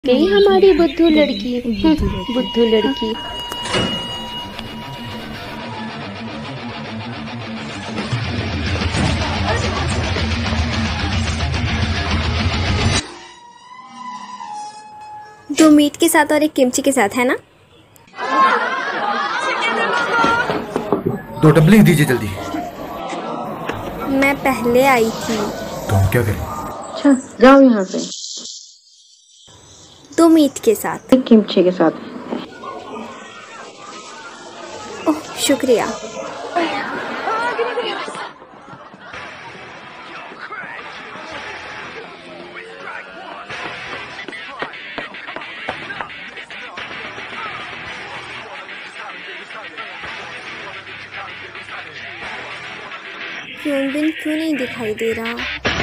गई हमारी बुद्धू लड़की। बुद्धू लड़की। दो मीट के साथ और एक किमची के साथ, है ना? दो डम्पलिंग दीजिए जल्दी। मैं पहले आई थी। तो हम क्या करें? अच्छा जाओ यहाँ से। दो मीट के साथ। एक किमची के साथ। ओह शुक्रिया। क्यों नहीं दिखाई दे रहा?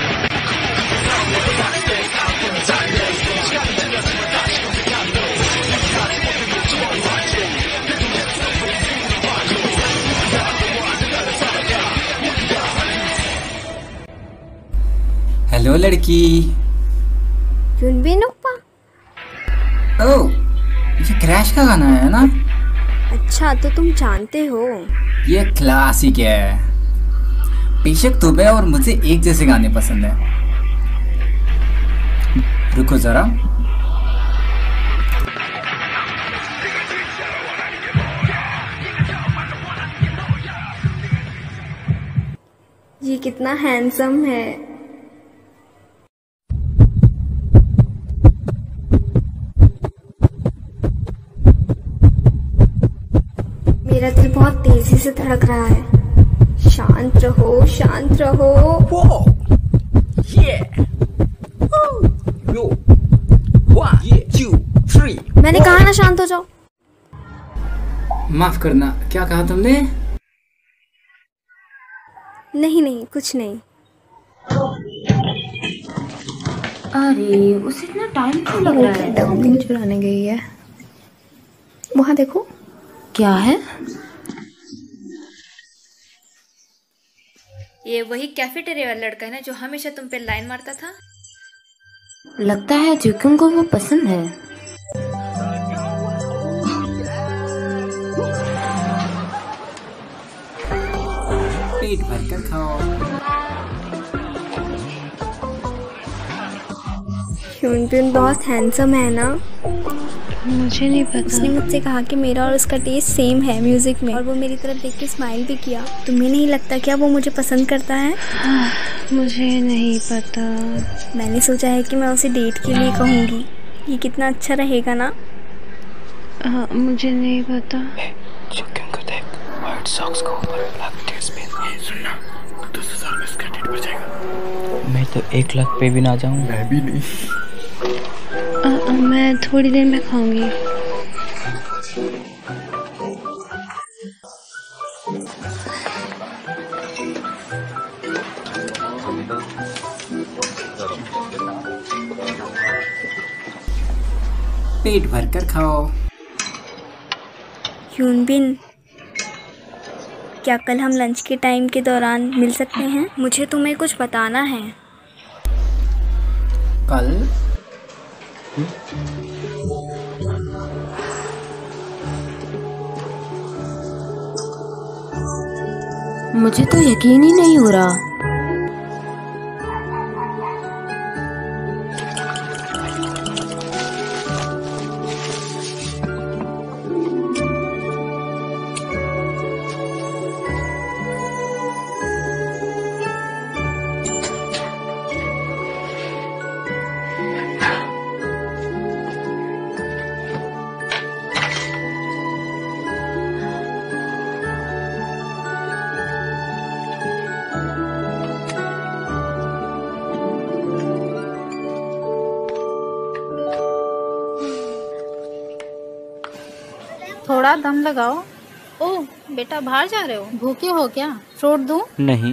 हेलो लड़की। युनबिन ओप्पा। ओह, ये क्रैश का गाना है ना? अच्छा तो तुम जानते हो। ये क्लासिक है। बेशक तुम्हें और मुझे एक जैसे गाने पसंद है। रुको जरा। ये कितना हैंडसम है। मेरा दिल बहुत तेजी से धड़क रहा है। शांत रहो, शांत रहो। मैंने कहा ना शांत हो जाओ। माफ करना, क्या कहा तुमने? नहीं कुछ नहीं। अरे उसे इतना टाइम क्यों लग रहा है? डम्पलिंग चुराने गई है। वहां देखो। क्या है? ये वही कैफेटेरिया वाला लड़का है ना जो हमेशा तुम पे लाइन मारता था? लगता है जुकुन को वो पसंद है। पेट भरकर खाओ। युनबिन बहुत हैंडसम है ना? मुझे नहीं पता। उसने मुझसे कहा कि मेरा और उसका टेस्ट सेम है म्यूजिक में, और वो मेरी तरफ देख के स्माइल भी किया। तुम्हें नहीं लगता क्या वो मुझे पसंद करता है? मुझे नहीं पता। मैंने सोचा है कि मैं उसे डेट के लिए कहूँगी। ये कितना अच्छा रहेगा ना? मुझे नहीं पता। चिकन को देख, व्हाइट सॉक्स को ऊपर ब्लैक टीज में। सुनना, 10,000 में इसका डेट बढ़ जाएगा। मैं तो 1 लाख पे भी ना जाऊं। मैं भी नहीं। मैं थोड़ी देर में खाऊंगी। पेट भरकर खाओ। युनबिन, क्या कल हम लंच के टाइम के दौरान मिल सकते हैं? मुझे तुम्हें कुछ बताना है। कल? मुझे तो यकीन ही नहीं हो रहा। थोड़ा दम लगाओ। ओह बेटा, बाहर जा रहे हो? भूखे हो क्या? फ्रूट दूं? नहीं।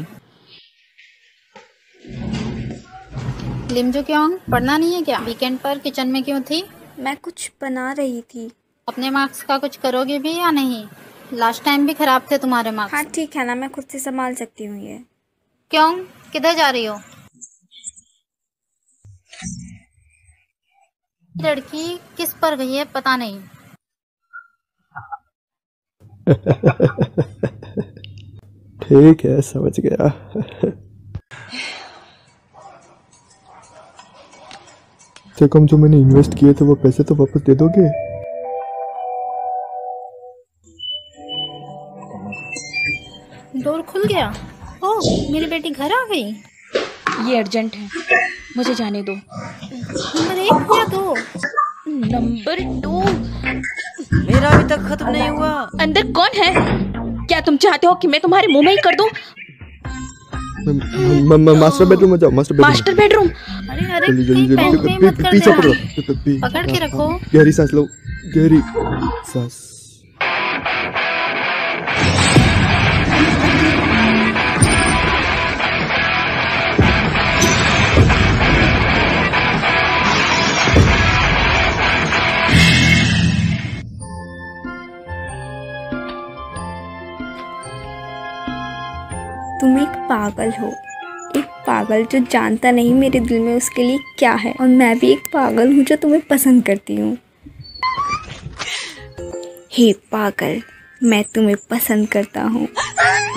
लिमजो क्यों? पढ़ना नहीं है क्या? वीकेंड पर किचन में क्यों थी? मैं कुछ बना रही थी। अपने मार्क्स का कुछ करोगे भी या नहीं? लास्ट टाइम भी खराब थे तुम्हारे मार्क्स। हाँ ठीक है ना, मैं खुद से संभाल सकती हूँ ये। क्यों, किधर जा रही हो? लड़की किस पर गई है पता नहीं। ठीक है, समझ गया। से कम जो मैंने इन्वेस्ट किए थे वो पैसे तो वापस दे दोगे? डोर खुल गया। ओह, मेरी बेटी घर आ गई। ये अर्जेंट है, मुझे जाने दो। नंबर 1 या 2? नंबर 2। मेरा अभी तक खत्म नहीं हुआ। अंदर कौन है? क्या तुम चाहते हो कि मैं तुम्हारे मुंह में ही कर दूं? मास्टर बेडरूम में जाओ। Master bedroom. अरे अरे, पैंट में मत कर पीछे देना। पकड़ के रखो। गहरी सांस लो, गहरी सांस। तुम एक पागल हो, एक पागल जो जानता नहीं मेरे दिल में उसके लिए क्या है। और मैं भी एक पागल हूँ जो तुम्हें पसंद करती हूँ। हे पागल, मैं तुम्हें पसंद करता हूँ।